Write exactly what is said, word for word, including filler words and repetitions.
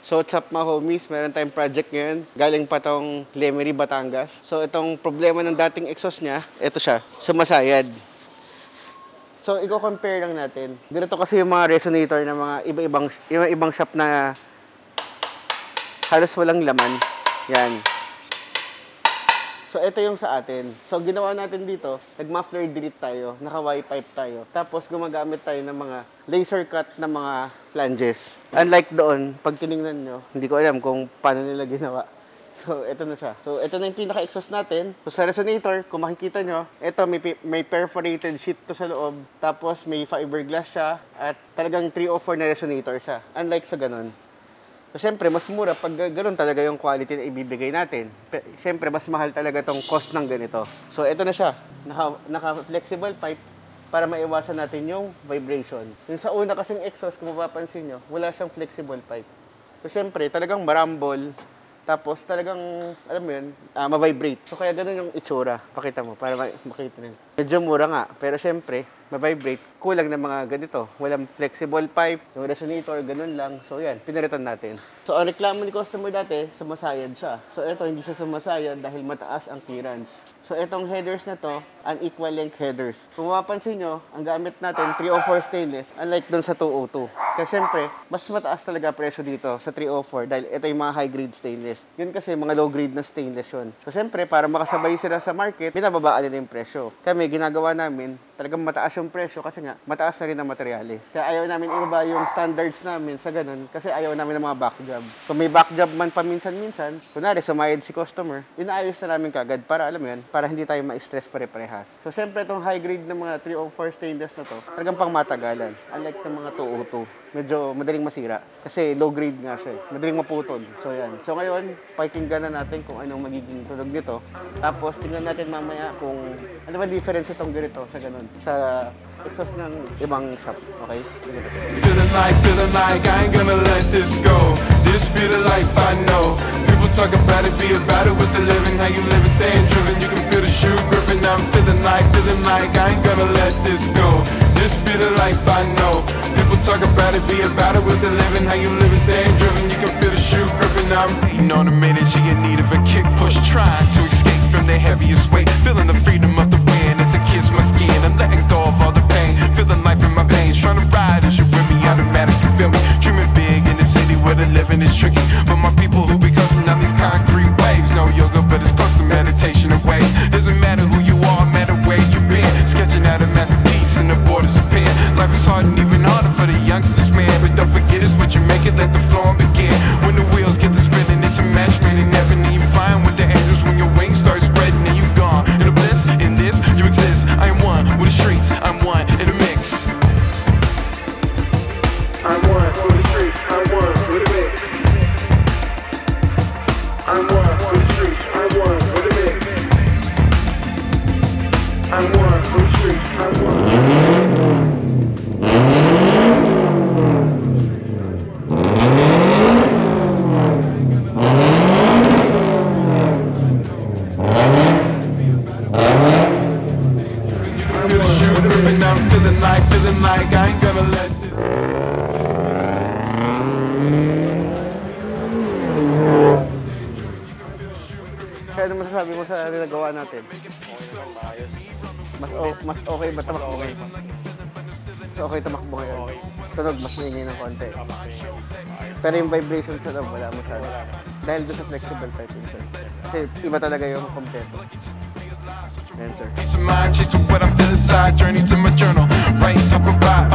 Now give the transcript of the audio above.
So, what's up mga homies? Meron tayong project ngayon. Galing pa tong Lemery, Batangas. So, itong problema ng dating exhaust niya, ito siya, sumasayad. So, i-compare lang natin. Ganito kasi yung mga resonator ng mga iba-ibang iba-ibang shop na halos walang laman. Yan. So, ito yung sa atin. So, ginawa natin dito, nag-muffler delete tayo, naka-Y pipe tayo. Tapos, gumagamit tayo ng mga laser cut na mga flanges. Unlike doon, pag tinignan nyo, hindi ko alam kung paano nila ginawa. So, ito na siya. So, ito na yung pinaka-exhaust natin. So, sa resonator, kung makikita nyo, ito, may, may perforated sheet to sa loob. Tapos, may fiberglass siya. At talagang three oh four na resonator siya. Unlike sa ganun. So, syempre, mas mura pag ganoon talaga yung quality na ibibigay natin. Syempre, mas mahal talaga tong cost ng ganito. So, ito na siya. Naka, naka-flexible pipe para maiwasan natin yung vibration. Yung sa una kasing exhaust, kung mapapansin nyo, wala siyang flexible pipe. So, syempre, talagang marambol. Tapos, talagang, alam mo yun, uh, ma-vibrate. So, kaya ganun yung itsura. Pakita mo, para makita nyo. Medyo mura nga, pero syempre, ma-vibrate, kulang ng mga ganito. Walang flexible pipe, yung resonator, ganun lang. So, yan, pinaritan natin. So, ang reklamo ni customer dati, sumasayad siya. So, ito, hindi siya sumasayad dahil mataas ang clearance. So, itong headers na to, unequal length headers. Kung mapapansin nyo, ang gamit natin, three oh four stainless, unlike dun sa two oh two. Kasi syempre, mas mataas talaga presyo dito sa three oh four dahil ito yung mga high-grade stainless. Yun kasi, mga low-grade na stainless yun. So, syempre, para makasabay sila sa market, binababaan nila yung presyo. Kami, ginagawa namin, talagang mataas yung presyo kasi nga, mataas na rin ang materyales. Kaya ayaw namin ibaba yung standards namin sa ganun kasi ayaw namin ng mga back job. Kung may back job man paminsan-minsan, kunwari, sumayad si customer, inaayos na namin kagad para, alam mo yan, para hindi tayo ma-stress pare-parehas. So, syempre, itong high-grade na mga three oh four stainless na to, talagang pang matagalan. Unlike ng mga two oh two. Medyo madaling masira. Kasi low-grade nga siya eh. Madaling maputol. So, yan. So, ngayon, pakinggan na natin kung anong magiging tunog nito. Tapos, tingnan natin mamaya kung ano ba difference itong ganito sa ganun. Sa exhaust ng ibang shop. Okay? Feeling like, feeling like I ain't gonna let this go. This be the life I know. People talk about it, be about it with the living. How you living, staying driven. You can feel the shoe gripping. I'm feeling like, feeling like I ain't gonna let this go. This be the life I know. People talk about it, be about it with the living. How you living, staying driven. You can feel the shoe gripping. I'm waiting on a minute. She in need of a kick push, trying to escape from the heaviest weight. Feeling the freedom of the wind as it kisses my skin. And letting go of all the pain. Feeling life in my veins. Trying to ride as you with me, automatic, you feel me? Dreaming big in the city where the living is tricky. But my people who be coasting down these concrete waves. No yoga, but it's close to meditation and ways. Doesn't matter who you are, matter where you've been. Sketching out a masterpiece and the borders appear. Life is hard and even harder for the youngsters, man. But don't forget it's what you make it, let the flow begin. When the wheels get to spinning, it's a match made in heaven. And you flying with the angels when your wings start spreading. And you gone in a bliss, in this, you exist. I am one with the streets, I'm one in the mix. I'm one with the streets, I'm one with the mix. I'm one with the streets, I'm one with the mix. I'm one with the streets, I'm one. I'm feeling like, feeling like I ain't gonna let this. Kaya ano masasabi mo sa nagawa natin? Mas, o, mas okay ba tamakbo ngayon? Mas okay tamakbo ngayon? Tunog, mas maingay ng konti. Pero yung vibration sa loob, wala masyado. Dahil doon sa flexible type yun, sir. Kasi iba talaga yung kompleto. Yan, sir. Peace of mind, chasing what I feel inside. Journey to my journal. Writing something about